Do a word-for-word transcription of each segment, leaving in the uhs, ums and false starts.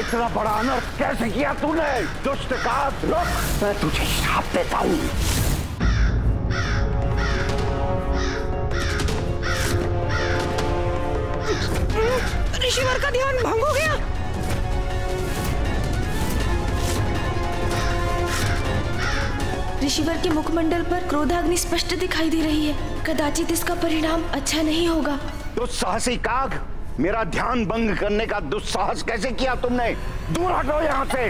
इतना बड़ा अनर्थ कैसे किया तूने? दुष्ट काग, रुक, मैं तुझे श्राप देता हूँ। ऋषिवर का ध्यान भंग हो गया। ऋषिवर के मुखमंडल पर क्रोधाग्नि स्पष्ट दिखाई दे रही है। कदाचित इसका परिणाम अच्छा नहीं होगा। दुस्साहसी काग, मेरा ध्यान भंग करने का दुस्साहस कैसे किया तुमने? दूर हटो यहाँ से।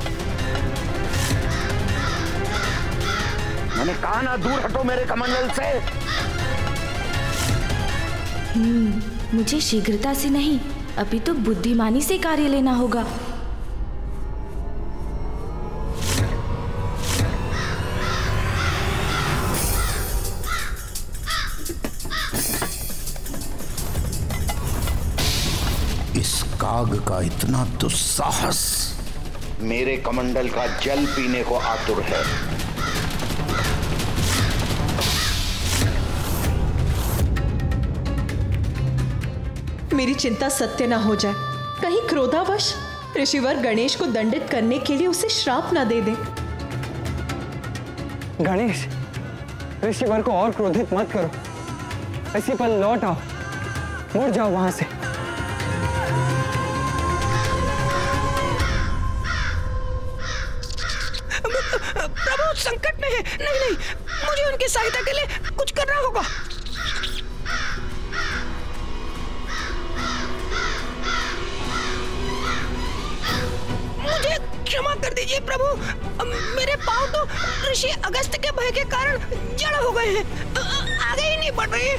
मैंने कहा ना, दूर हटो मेरे कमंडल से। हम्म, मुझे शीघ्रता से नहीं, अभी तो बुद्धिमानी से कार्य लेना होगा। इस काग का इतना दुस्साहस मेरे कमंडल का जल पीने को आतुर है। मेरी चिंता सत्य ना हो जाए। कहीं क्रोधावश ऋषिवर गणेश को दंडित करने के लिए उसे श्राप ना दे दे। गणेश, ऋषिवर को और क्रोधित मत करो। इसी पर लौट आओ, मुड़ जाओ वहां से। प्रभु संकट में है। नहीं नहीं, मुझे उनकी सहायता के लिए कुछ करना होगा। मुझे क्षमा कर दीजिए प्रभु, मेरे पांव तो ऋषि अगस्त्य के भय के कारण जड़ हो गए हैं, आगे ही नहीं बढ़ रहे।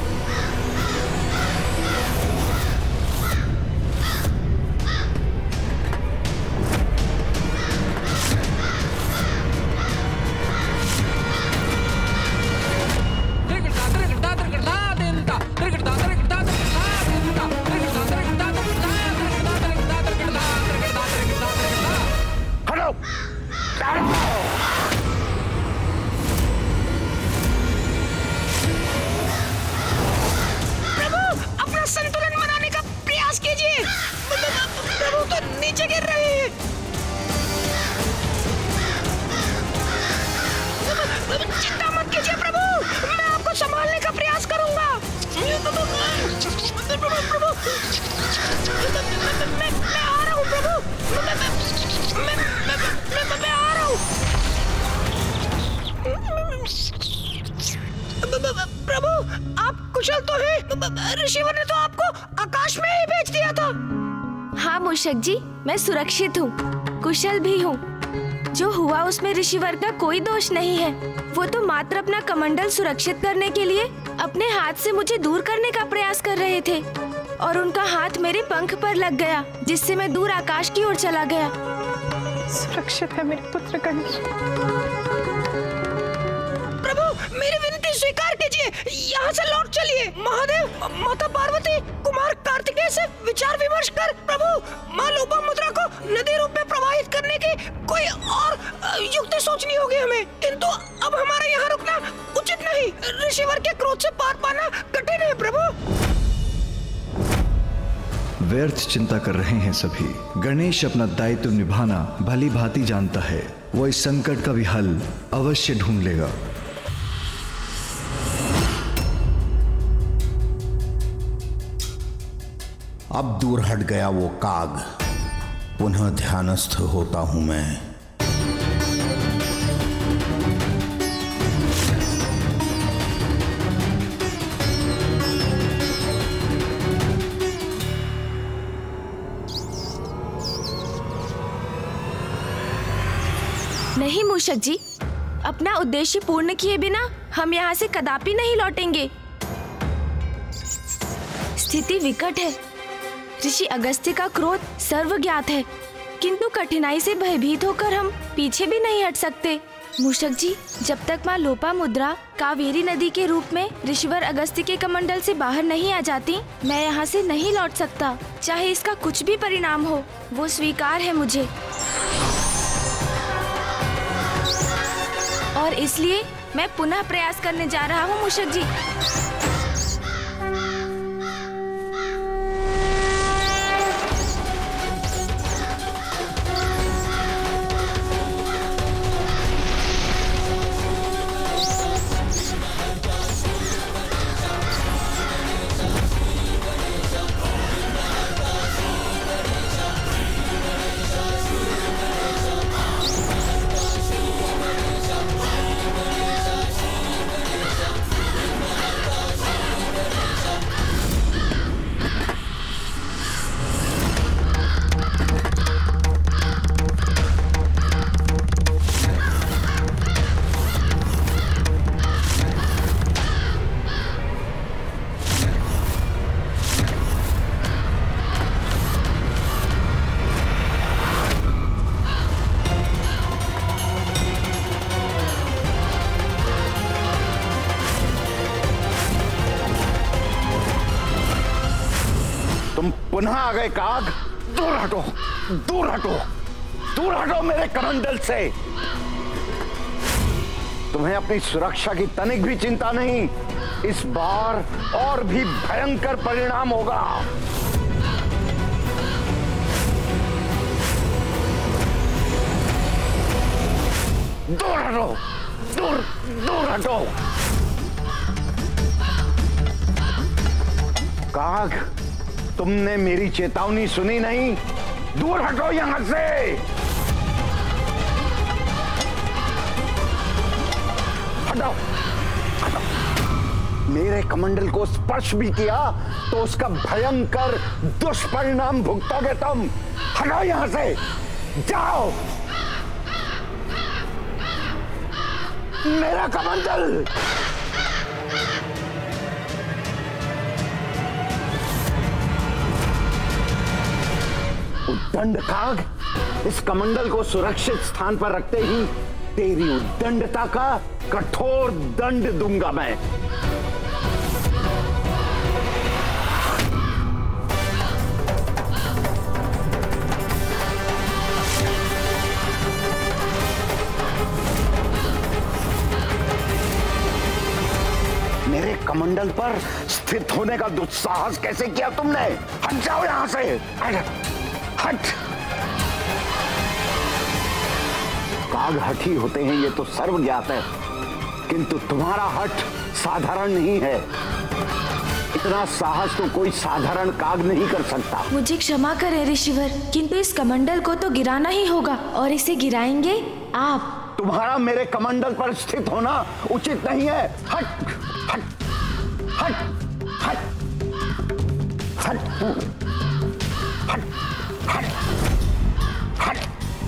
प्रभु, आप कुशल तो हैं? ऋषिवर ने तो आपको आकाश में ही भेज दिया था। हाँ मूषक जी, मैं सुरक्षित हूँ, कुशल भी हूँ। जो हुआ उसमें ऋषिवर का कोई दोष नहीं है। वो तो मात्र अपना कमंडल सुरक्षित करने के लिए अपने हाथ से मुझे दूर करने का प्रयास कर रहे थे और उनका हाथ मेरे पंख पर लग गया, जिससे मैं दूर आकाश की ओर चला गया। सुरक्षित है मेरे पुत्र गणेश। प्रभु, मेरी विनती स्वीकार कीजिए, यहाँ से लौट चलिए। महादेव, माता पार्वती, कुमार कार्तिकेय से विचार विमर्श कर प्रभु माँ लोपामुद्रा को नदी रूप में प्रवाहित करने की कोई और युक्ति सोचनी होगी हमें। किंतु अब हमारा यहाँ रुकना उचित नहीं। ऋषिवर के क्रोध से पार पाना कठिन है प्रभु। व्यर्थ चिंता कर रहे हैं सभी। गणेश अपना दायित्व निभाना भली भांति जानता है। वो इस संकट का भी हल अवश्य ढूंढ लेगा। अब दूर हट गया वो काग, पुनः ध्यानस्थ होता हूं मैं। नहीं मूषक जी, अपना उद्देश्य पूर्ण किए बिना हम यहाँ से कदापि नहीं लौटेंगे। स्थिति विकट है। ऋषि अगस्त्य का क्रोध सर्वज्ञात है, किंतु कठिनाई से भयभीत होकर हम पीछे भी नहीं हट सकते। मूषक जी, जब तक माँ लोपामुद्रा कावेरी नदी के रूप में ऋषिवर अगस्त्य के कमंडल से बाहर नहीं आ जाती, मैं यहाँ से नहीं लौट सकता। चाहे इसका कुछ भी परिणाम हो, वो स्वीकार है मुझे। और इसलिए मैं पुनः प्रयास करने जा रहा हूँ मूषक जी। पुनः आ गए काग। दूर हटो, दूर हटो, दूर हटो मेरे कमंडल से। तुम्हें अपनी सुरक्षा की तनिक भी चिंता नहीं। इस बार और भी भयंकर परिणाम होगा। दूर हटो, दूर दूर हटो। काग, तुमने मेरी चेतावनी सुनी नहीं? दूर हटो यहां से। हटाओ, हटाओ। मेरे कमंडल को स्पर्श भी किया तो उसका भयंकर दुष्परिणाम भुगतोगे तुम। हटाओ यहां से, जाओ। मेरा कमंडल। उद्दंड काग, इस कमंडल को सुरक्षित स्थान पर रखते ही तेरी उद्दंडता का कठोर दंड दूंगा मैं। मेरे कमंडल पर स्थित होने का दुस्साहस कैसे किया तुमने? हट जाओ यहां से, हट। काग हठी होते हैं ये तो सर्व ज्ञात है, किंतु तुम्हारा हठ साधारण नहीं है। इतना साहस तो कोई साधारण काग नहीं कर सकता। मुझे क्षमा करें ऋषिवर, किंतु इस कमंडल को तो गिराना ही होगा, और इसे गिराएंगे आप। तुम्हारा मेरे कमंडल पर स्थित होना उचित नहीं है। हट, हट, हट, हट, हट, हट, हट, हट।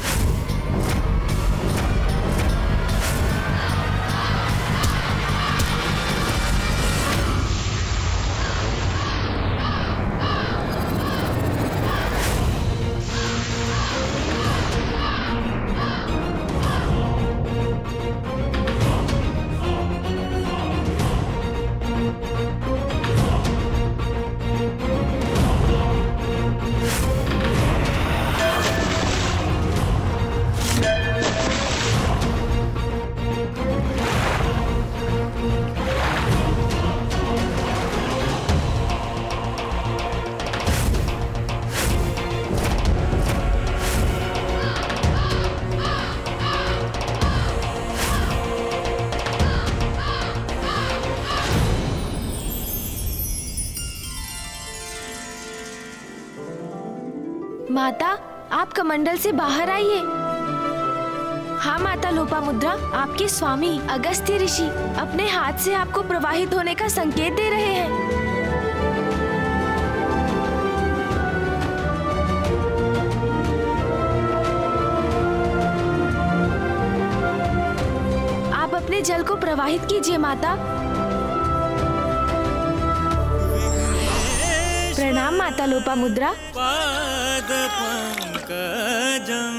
माता, आप कमंडल से बाहर आइए। हाँ माता लोपामुद्रा, आपके स्वामी अगस्त्य ऋषि अपने हाथ से आपको प्रवाहित होने का संकेत दे रहे हैं। आप अपने जल को प्रवाहित कीजिए माता। प्रणाम माता लोपामुद्रा। पाद पंकजम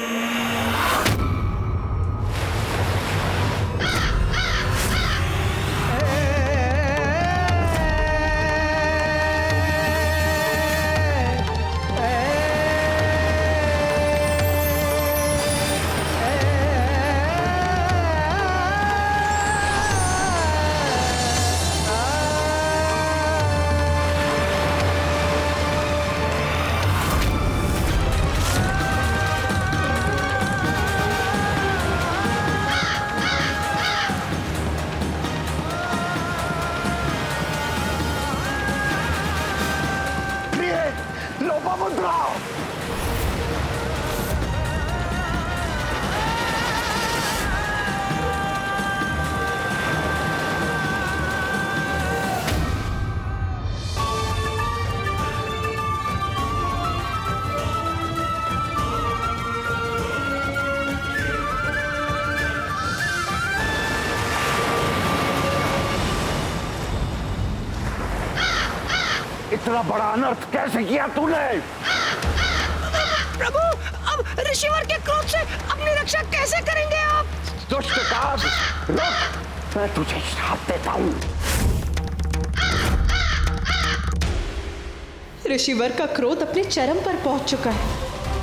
इतना बड़ा अनर्थ कैसे किया तूने? प्रभु, अब ऋषिवर के क्रोध से अपनी रक्षा कैसे करेंगे आप? दुष्ट काग, रुक, मैं तुझे श्राप देता हूँ। ऋषिवर का क्रोध अपने चरम पर पहुंच चुका है।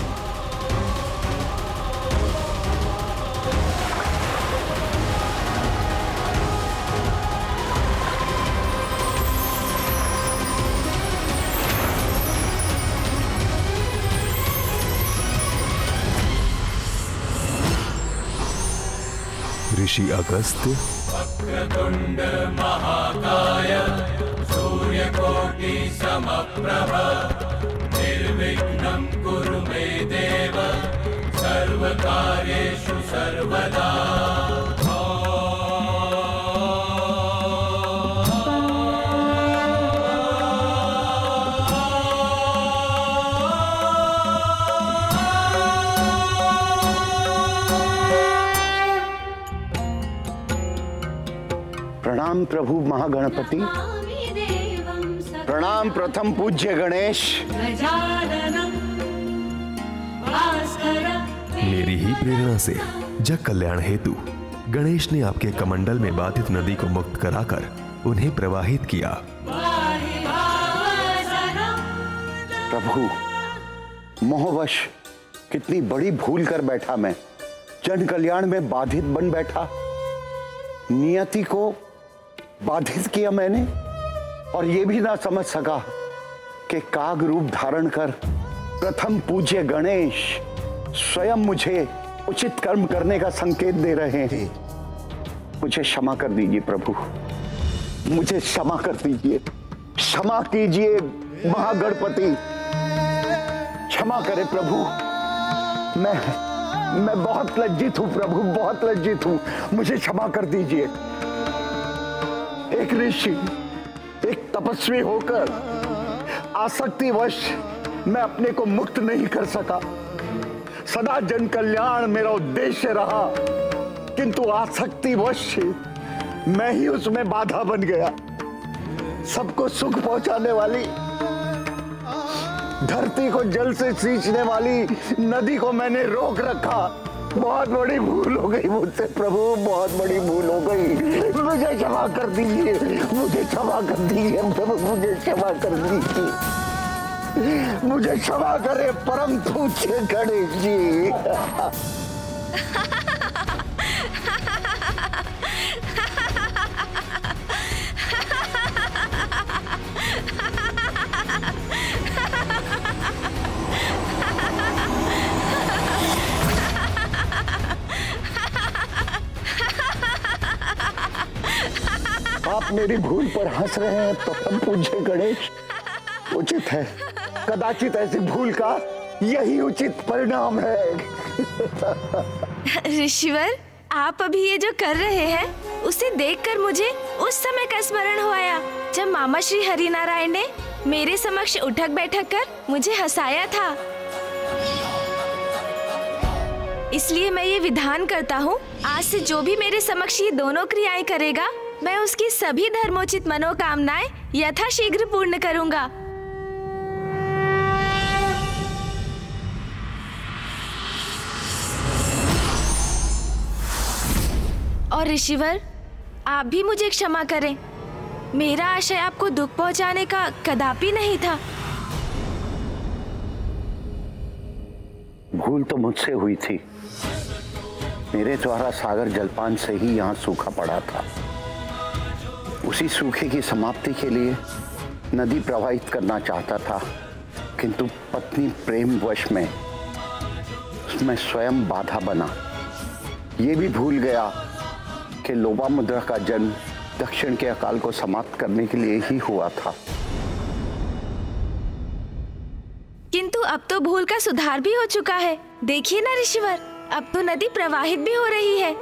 ऋषि अगस्त। वक्रतुंड महाकाय सूर्यकोटि समप्रभ निर्विघ्नं कुरु मे देव सर्वकार्येषु सर्वदा। प्रणाम प्रभु महागणपति, प्रणाम प्रथम पूज्य गणेश। मेरी ही प्रेरणा से जग कल्याण हेतु गणेश ने आपके कमंडल में बाधित नदी को मुक्त कराकर उन्हें प्रवाहित किया। प्रभु, मोहवश कितनी बड़ी भूल कर बैठा मैं। जन कल्याण में बाधित बन बैठा, नियति को बाधित किया मैंने, और ये भी ना समझ सका कि काग रूप धारण कर प्रथम पूज्य गणेश स्वयं मुझे उचित कर्म करने का संकेत दे रहे हैं। मुझे क्षमा कर दीजिए प्रभु, मुझे क्षमा कर दीजिए, क्षमा कीजिए महागणपति, क्षमा करें प्रभु। मैं मैं बहुत लज्जित हूं प्रभु, बहुत लज्जित हूं, मुझे क्षमा कर दीजिए। एक ऋषि, एक तपस्वी होकर आसक्तिवश मैं अपने को मुक्त नहीं कर सका। सदा जन कल्याण मेरा उद्देश्य रहा, किंतु आसक्तिवश मैं ही उसमें बाधा बन गया। सबको सुख पहुंचाने वाली, धरती को जल से सींचने वाली नदी को मैंने रोक रखा। बहुत बड़ी भूल हो गई मुझसे प्रभु, बहुत बड़ी भूल हो गई। मुझे क्षमा कर दीजिए, मुझे क्षमा कर दीजिए प्रभु, मुझे क्षमा कर दीजिए, मुझे क्षमा करे परम पूज्य गणेश जी। आप मेरी भूल पर हंस रहे हैं परम पूज्य गणेश। उचित है, कदाचित ऐसी भूल का यही उचित परिणाम है। ऋषिवर, आप अभी ये जो कर रहे हैं उसे देखकर मुझे उस समय का स्मरण हो आया जब मामा श्री हरिनारायण ने मेरे समक्ष उठक बैठक कर मुझे हंसाया था। इसलिए मैं ये विधान करता हूँ, आज से जो भी मेरे समक्ष ये दोनों क्रियाएं करेगा, मैं उसकी सभी धर्मोचित मनोकामनाएं यथाशीघ्र पूर्ण करूंगा। और ऋषिवर, आप भी मुझे क्षमा करें। मेरा आशय आपको दुख पहुंचाने का कदापि नहीं था। भूल तो मुझसे हुई थी। मेरे द्वारा सागर जलपान से ही यहाँ सूखा पड़ा था। उसी सूखे की समाप्ति के लिए नदी प्रवाहित करना चाहता था, किंतु पत्नी प्रेम वश में उसमें स्वयं बाधा बना। ये भी भूल गया कि लोपामुद्रा का जन्म दक्षिण के अकाल को समाप्त करने के लिए ही हुआ था। किंतु अब तो भूल का सुधार भी हो चुका है। देखिए ना ऋषिवर, अब तो नदी प्रवाहित भी हो रही है।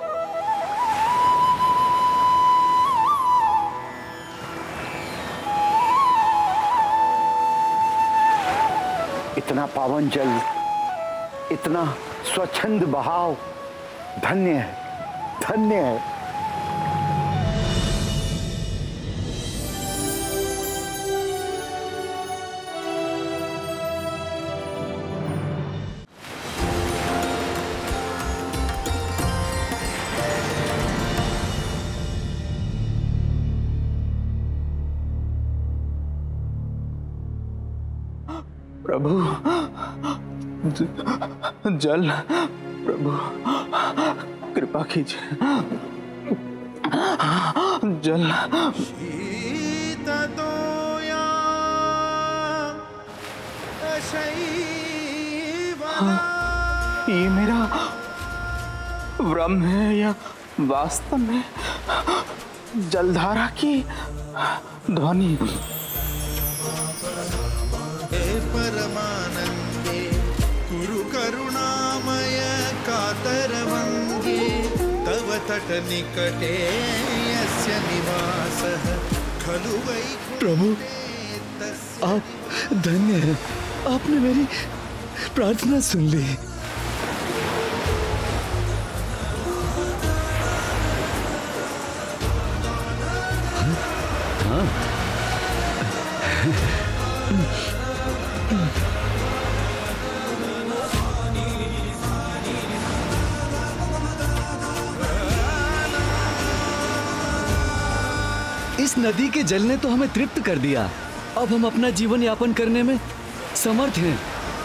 इतना पावन जल, इतना स्वच्छंद बहाव, धन्य है, धन्य है। प्रभु ज, जल प्रभु कृपा कीजिए जल। ये मेरा भ्रम है या वास्तव में जलधारा की ध्वनि? हे परमानंदे कुरु करुणामय कातरवंगे तव तट निकटे यस्य निवासः खलु वैकुंठे। प्रभु आप धन्य हैं, आपने मेरी प्रार्थना सुन ली। हाँ, हाँ। इस नदी के जल ने तो हमें तृप्त कर दिया। अब हम अपना जीवन यापन करने में समर्थ हैं।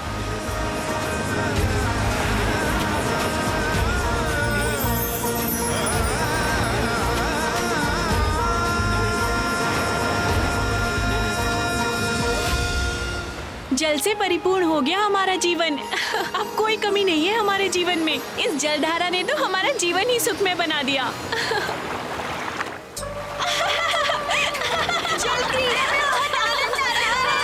जल से परिपूर्ण हो गया हमारा जीवन। अब कोई कमी नहीं है हमारे जीवन में। इस जलधारा ने तो हमारा जीवन ही सुखमय बना दिया। जल क्रीड़ा में बहुत आनंद आ रहा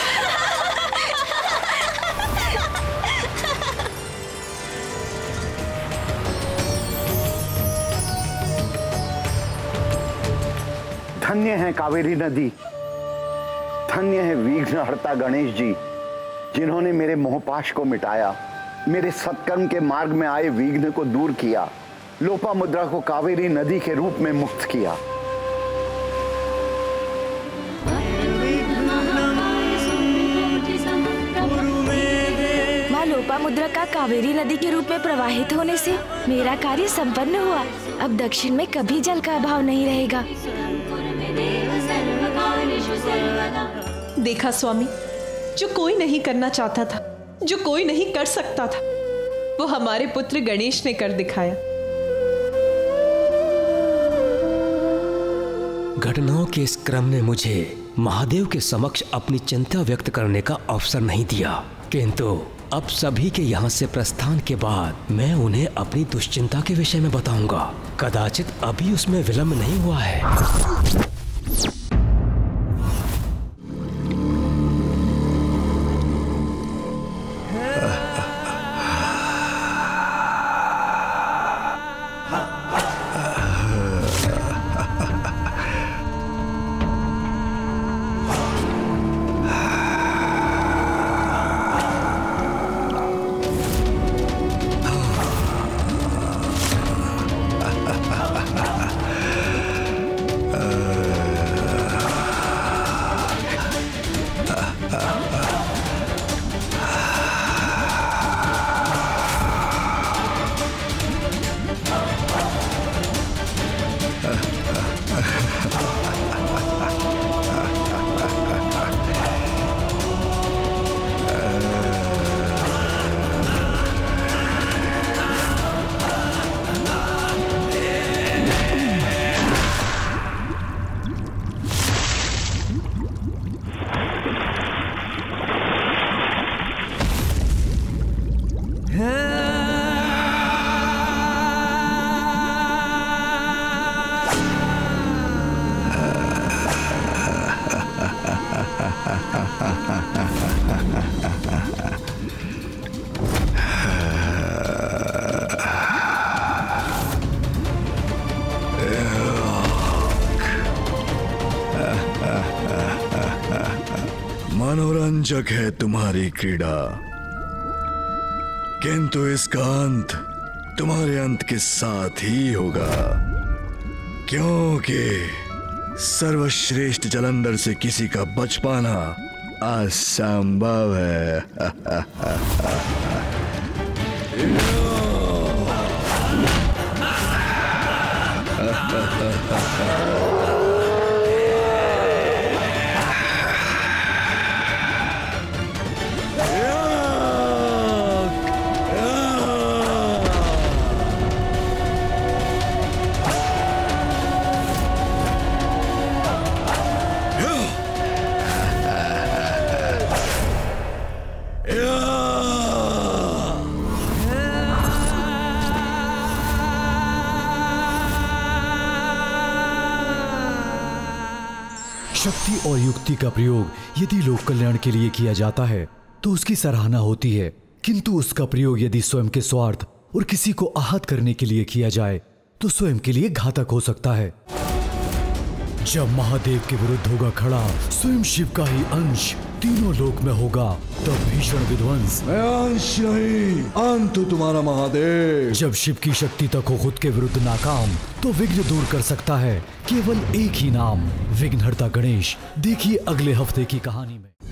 है। धन्य है कावेरी नदी, धन्य है विघ्नहर्ता गणेश जी, जिन्होंने मेरे मोहपाश को मिटाया, मेरे सत्कर्म के मार्ग में आए विघ्न को दूर किया, लोपामुद्रा को कावेरी नदी के रूप में मुक्त किया। माँ लोपामुद्रा का कावेरी नदी के रूप में प्रवाहित होने से मेरा कार्य संपन्न हुआ। अब दक्षिण में कभी जल का अभाव नहीं रहेगा। देखा स्वामी, जो कोई नहीं करना चाहता था, जो कोई नहीं कर सकता था, वो हमारे पुत्र गणेश ने कर दिखाया। घटनाओं के इस क्रम ने मुझे महादेव के समक्ष अपनी चिंता व्यक्त करने का अवसर नहीं दिया, किंतु अब सभी के यहाँ से प्रस्थान के बाद मैं उन्हें अपनी दुश्चिंता के विषय में बताऊंगा। कदाचित अभी उसमें विलंब नहीं हुआ है। मनोरंजक है तुम्हारी क्रीड़ा, किंतु इसका अंत तुम्हारे अंत के साथ ही होगा, क्योंकि सर्वश्रेष्ठ जलंधर से किसी का बच पाना असंभव है। शक्ति और युक्ति का प्रयोग यदि लोक कल्याण के लिए किया जाता है तो उसकी सराहना होती है, किंतु उसका प्रयोग यदि स्वयं के स्वार्थ और किसी को आहत करने के लिए किया जाए तो स्वयं के लिए घातक हो सकता है। जब महादेव के विरुद्ध होगा खड़ा स्वयं शिव का ही अंश तीनों लोक में होगा तब भीषण विध्वंस। मैं अंश नहीं, अंत तुम्हारा महादेव। जब शिव की शक्ति तक हो खुद के विरुद्ध नाकाम तो विघ्न दूर कर सकता है केवल एक ही नाम, विघ्नहर्ता गणेश। देखिए अगले हफ्ते की कहानी में।